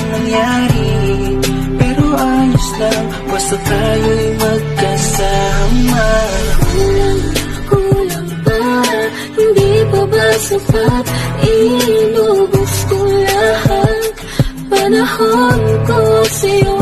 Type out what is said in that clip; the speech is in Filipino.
nangyari, pero ayos lang basta tayo'y magkasama. Kulang ba? Hindi pa ba sapat? Inubos ko lahat panahon ko sa'yo.